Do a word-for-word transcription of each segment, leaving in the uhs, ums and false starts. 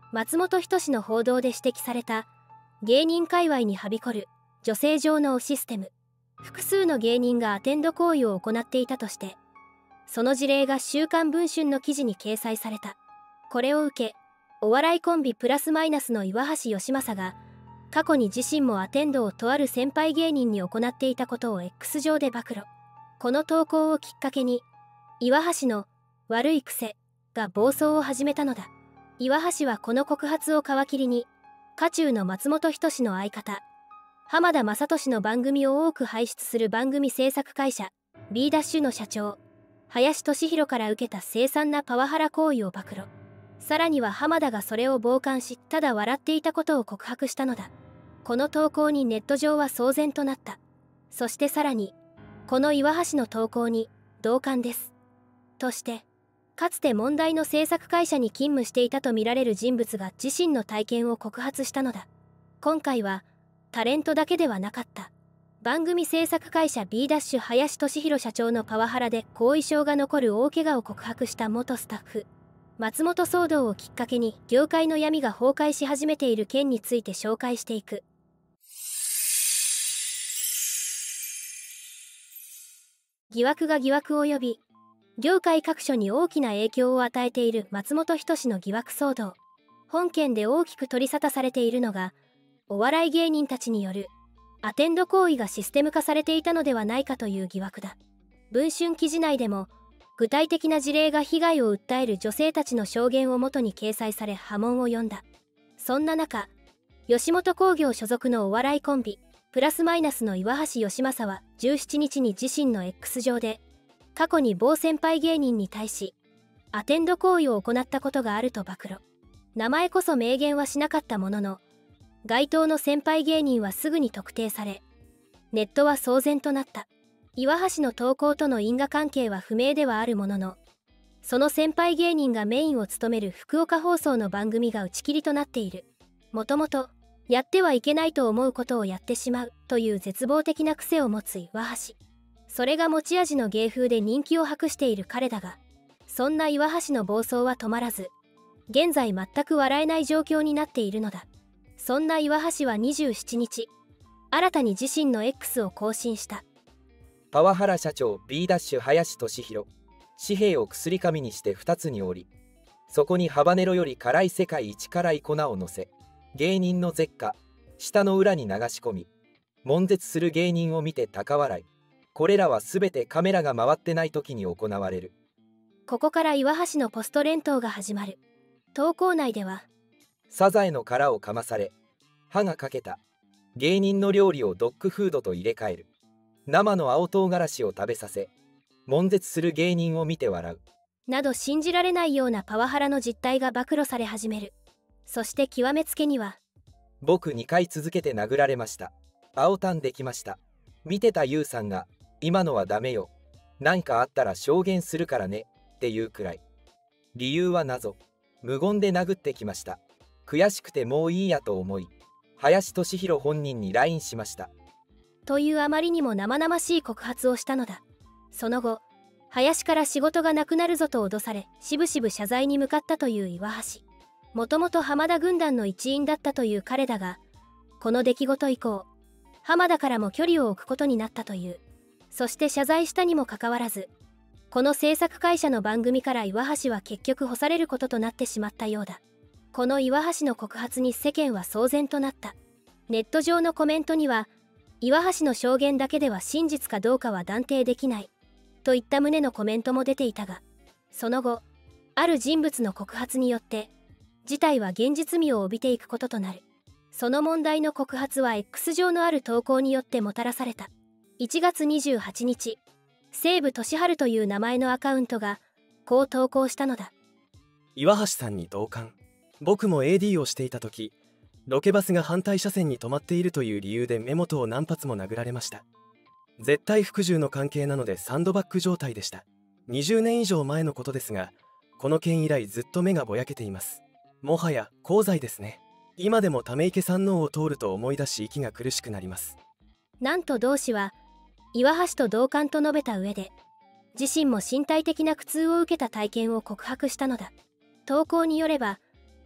松本人志の報道で指摘された芸人界隈にはびこる女性上のシステム。複数の芸人がアテンド行為を行っていたとして、その事例が週刊文春の記事に掲載された。これを受け、お笑いコンビプラスマイナスの岩橋義正が過去に自身もアテンドをとある先輩芸人に行っていたことを X 上で暴露。この投稿をきっかけに岩橋の悪い癖が暴走を始めたのだ。岩橋はこの告発を皮切りに渦中の松本人志の相方浜田雅俊の番組を多く輩出する番組制作会社 B' の社長林俊弘から受けた凄惨なパワハラ行為を暴露。さらには浜田がそれを傍観しただ笑っていたことを告白したのだ。この投稿にネット上は騒然となった。そしてさらにこの岩橋の投稿に同感ですとしてかつて問題の制作会社に勤務していたとみられる人物が自身の体験を告発したのだ。今回はタレントだけではなかった。番組制作会社 B' 林俊弘社長のパワハラで後遺症が残る大怪我を告白した元スタッフ松本騒動をきっかけに業界の闇が崩壊し始めている件について紹介していく。疑惑が疑惑を呼び、業界各所に大きな影響を与えている松本人志の疑惑騒動。本件で大きく取り沙汰されているのが、お笑い芸人たちによるアテンド行為がシステム化されていたのではないかという疑惑だ。文春記事内でも、具体的な事例が被害を訴える女性たちの証言をもとに掲載され波紋を呼んだ。そんな中、吉本興業所属のお笑いコンビ、プラスマイナスの岩橋義正はじゅうしちにちに自身の X 上で、過去に某先輩芸人に対し、アテンド行為を行ったことがあると暴露。名前こそ明言はしなかったものの、該当の先輩芸人はすぐに特定され、ネットは騒然となった。岩橋の投稿との因果関係は不明ではあるものの、その先輩芸人がメインを務める福岡放送の番組が打ち切りとなっている。もともと、やってはいけないと思うことをやってしまうという絶望的な癖を持つ岩橋。それが持ち味の芸風で人気を博している彼だが、そんな岩橋の暴走は止まらず、現在全く笑えない状況になっているのだ。そんな岩橋はにじゅうしちにち、新たに自身の X を更新した。 パワハラ社長 B' 林俊弘、紙幣を薬紙にしてふたつに折り、そこにハバネロより辛い世界一辛い粉を乗せ、芸人の舌下舌の裏に流し込み、悶絶する芸人を見て高笑い。これらはすべてカメラが回ってない時に行われる。 ここから岩橋のポスト連投が始まる。投稿内では、 サザエの殻をかまされ、歯が欠けた。芸人の料理をドッグフードと入れ替える。生の青唐辛子を食べさせ、悶絶する芸人を見て笑う。 など信じられないようなパワハラの実態が暴露され始める。そして極めつけには、 僕にかい続けて殴られました。青タンできました。見てたユウさんが、今のはダメよ。なんかあったら証言するからね。っていうくらい。理由は謎。無言で殴ってきました。悔しくてもういいやと思い、林俊弘本人に ライン しました。 というあまりにも生々しい告発をしたのだ。その後、林から仕事がなくなるぞと脅され、しぶしぶ謝罪に向かったという岩橋。もともと浜田軍団の一員だったという彼だが、この出来事以降、浜田からも距離を置くことになったという。そして謝罪したにもかかわらず、この制作会社の番組から岩橋は結局干されることとなってしまったようだ。この岩橋の告発に世間は騒然となった。ネット上のコメントには、岩橋の証言だけでは真実かどうかは断定できないといった旨のコメントも出ていたが、その後ある人物の告発によって事態は現実味を帯びていくこととなる。その問題の告発は X 上のある投稿によってもたらされた。いちがつにじゅうはちにち、西武俊治という名前のアカウントがこう投稿したのだ。 岩橋さんに同感。僕も エーディー をしていた時、ロケバスが反対車線に止まっているという理由で目元を何発も殴られました。絶対服従の関係なのでサンドバッグ状態でした。にじゅうねん以上前のことですが、この件以来ずっと目がぼやけています。もはや功罪ですね。今でもため池山王を通ると思い出し息が苦しくなります。 なんと同氏は岩橋と同感と述べた上で、自身も身体的な苦痛を受けた体験を告白したのだ。投稿によれば、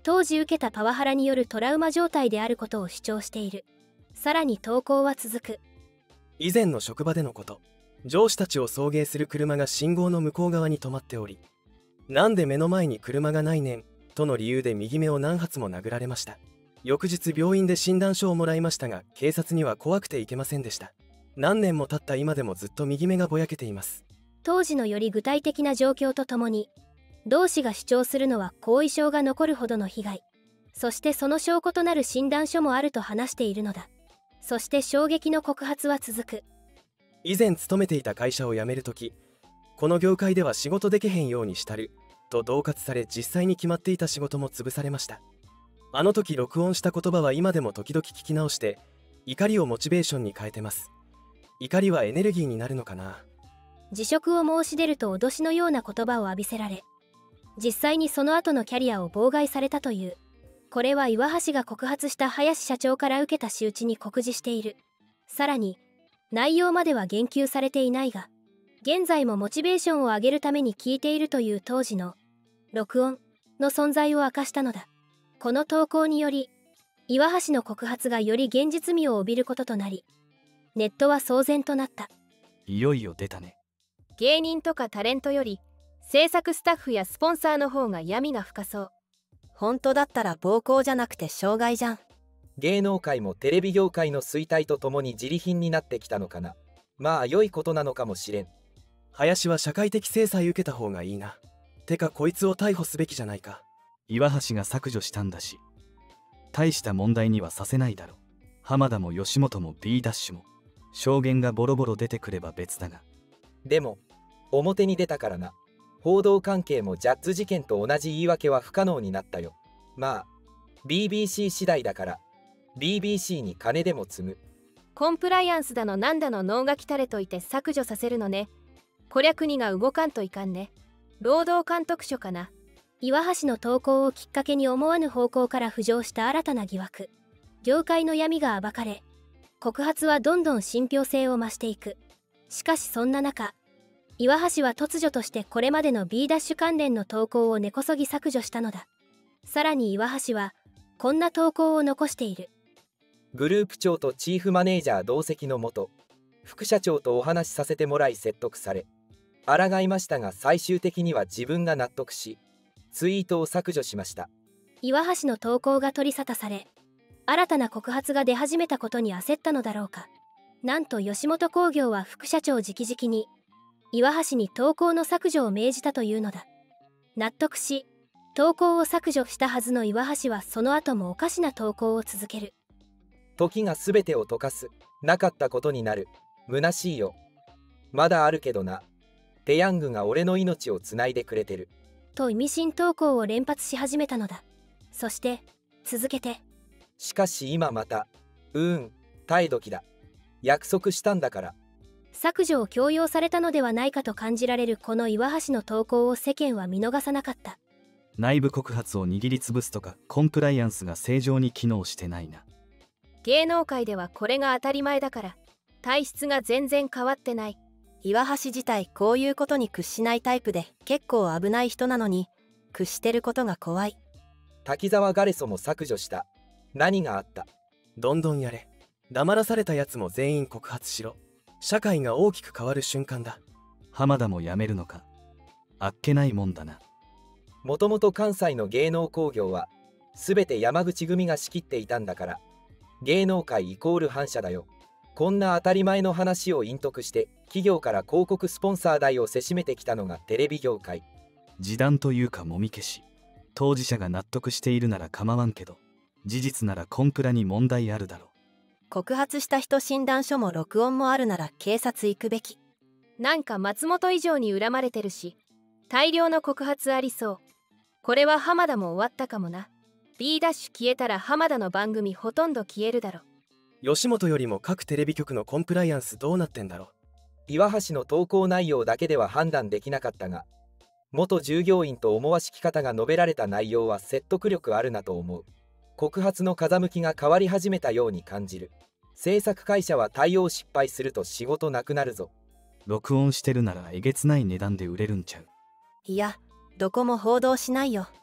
当時受けたパワハラによるトラウマ状態であることを主張している。さらに投稿は続く。 以前の職場でのこと。上司たちを送迎する車が信号の向こう側に止まっており、なんで目の前に車がないねんとの理由で右目を何発も殴られました。翌日病院で診断書をもらいましたが、警察には怖くて行けませんでした。何年も経った今でもずっと右目がぼやけています。 当時のより具体的な状況とともに、同氏が主張するのは後遺症が残るほどの被害、そしてその証拠となる診断書もあると話しているのだ。そして衝撃の告発は続く。 以前勤めていた会社を辞めるとき、この業界では仕事できへんようにしたると恫喝され、実際に決まっていた仕事も潰されました。あの時録音した言葉は今でも時々聞き直して、怒りをモチベーションに変えてます。怒りはエネルギーになるのかな。 辞職を申し出ると脅しのような言葉を浴びせられ、実際にその後のキャリアを妨害されたという。これは岩橋が告発した林社長から受けた仕打ちに酷似している。さらに内容までは言及されていないが、現在もモチベーションを上げるために聞いているという当時の録音の存在を明かしたのだ。この投稿により岩橋の告発がより現実味を帯びることとなり、ネットは騒然となった。 いよいよ出たね。 芸人とかタレントより制作スタッフやスポンサーの方が闇が深そう。 本当だったら暴行じゃなくて傷害じゃん。 芸能界もテレビ業界の衰退とともに自利品になってきたのかな。まあ良いことなのかもしれん。 林は社会的制裁受けた方がいいな。てかこいつを逮捕すべきじゃないか。 岩橋が削除したんだし、大した問題にはさせないだろう。浜田も吉本も B ダッシュも証言がボロボロ出てくれば別だが。 でも表に出たからな。報道関係もジャッズ事件と同じ言い訳は不可能になったよ。まあ ビービーシー 次第だから ビービーシー に金でも積む。 コンプライアンスだのなんだの能書き垂れといて削除させるのね。こりゃ国が動かんといかんね。労働監督署かな。 岩橋の投稿をきっかけに思わぬ方向から浮上した新たな疑惑。業界の闇が暴かれ、告発はどんどん信憑性を増していく。しかしそんな中、岩橋は突如としてこれまでの B ダッシュ関連の投稿を根こそぎ削除したのだ。さらに岩橋はこんな投稿を残している。 グループ長とチーフマネージャー同席のもと、副社長とお話しさせてもらい説得され、抗いましたが最終的には自分が納得し、ツイートを削除しました。 岩橋の投稿が取り沙汰され、新たな告発が出始めたことに焦ったのだろうか。なんと吉本興業は副社長直々に岩橋に投稿の削除を命じたというのだ。納得し投稿を削除したはずの岩橋はその後もおかしな投稿を続ける。 時が全てを溶かす。なかったことになる。虚しいよ。まだあるけどな。ペヤングが俺の命をつないでくれてる。 と意味深投稿を連発し始めたのだ。そして続けて、 しかし今またうーん耐え時だ。約束したんだから。 削除を強要されたのではないかと感じられるこの岩橋の投稿を世間は見逃さなかった。 内部告発を握りつぶすとかコンプライアンスが正常に機能してないな。 芸能界ではこれが当たり前だから、体質が全然変わってない。 岩橋自体こういうことに屈しないタイプで結構危ない人なのに屈してることが怖い。 滝沢ガレソも削除した。何があった？ どんどんやれ。黙らされたやつも全員告発しろ。社会が大きく変わる瞬間だ。 浜田も辞めるのか。あっけないもんだな。 もともと関西の芸能興行は全て山口組が仕切っていたんだから、芸能界イコール反社だよ。こんな当たり前の話を隠匿して企業から広告スポンサー代をせしめてきたのがテレビ業界。 示談というかもみ消し。当事者が納得しているなら構わんけど、事実ならコンプラに問題あるだろう。 告発した人診断書も録音もあるなら警察行くべき。 なんか松本以上に恨まれてるし、大量の告発ありそう。これは浜田も終わったかもな。 B ダッシュ消えたら浜田の番組ほとんど消えるだろ。 吉本よりも各テレビ局のコンプライアンスどうなってんだろう。 岩橋の投稿内容だけでは判断できなかったが、元従業員と思わしき方が述べられた内容は説得力あるなと思う。告発の風向きが変わり始めたように感じる。制作会社は対応失敗すると仕事なくなるぞ。 録音してるならえげつない値段で売れるんちゃう。 いや、どこも報道しないよ。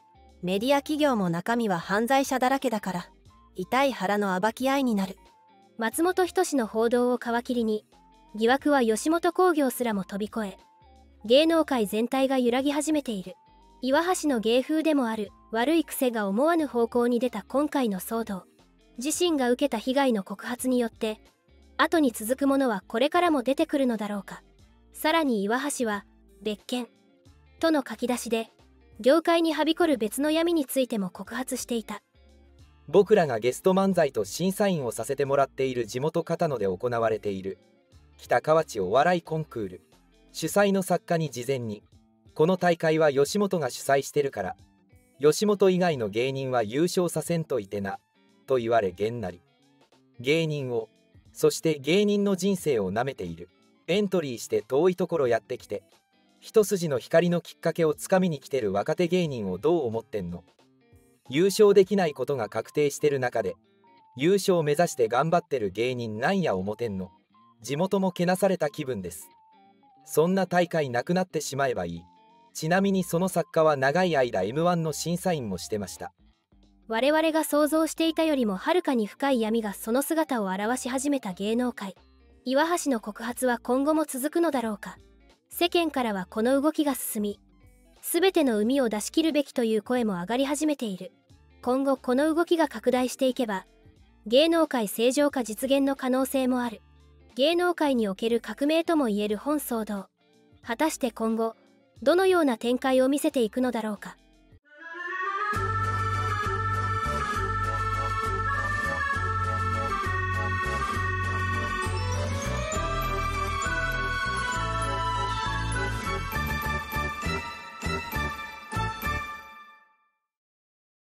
メディア企業も中身は犯罪者だらけだから、痛い腹の暴き合いになる。 松本人志の報道を皮切りに、疑惑は吉本興業すらも飛び越え、芸能界全体が揺らぎ始めている。岩橋の芸風でもある悪い癖が思わぬ方向に出た今回の騒動。自身が受けた被害の告発によって、後に続くものはこれからも出てくるのだろうか。さらに岩橋は、別件との書き出しで、業界にはびこる別の闇についても告発していた。 僕らがゲスト漫才と審査員をさせてもらっている地元片野で行われている北河内お笑いコンクール主催の作家に事前に、この大会は吉本が主催してるから吉本以外の芸人は優勝させんといてなと言われ、げんなり芸人を、そして芸人の人生をなめている。エントリーして遠いところやってきて一筋の光のきっかけをつかみに来てる若手芸人をどう思ってんの。優勝できないことが確定してる中で優勝を目指して頑張ってる芸人なんや思てんの。地元もけなされた気分です。そんな大会なくなってしまえばいい。ちなみにその作家は長い間 エムワン の審査員もしてました。 我々が想像していたよりもはるかに深い闇がその姿を現し始めた芸能界。岩橋の告発は今後も続くのだろうか。世間からはこの動きが進み、全ての膿を出し切るべきという声も上がり始めている。今後この動きが拡大していけば、芸能界正常化実現の可能性もある。芸能界における革命ともいえる本騒動。果たして今後、どのような展開を見せていくのだろうか。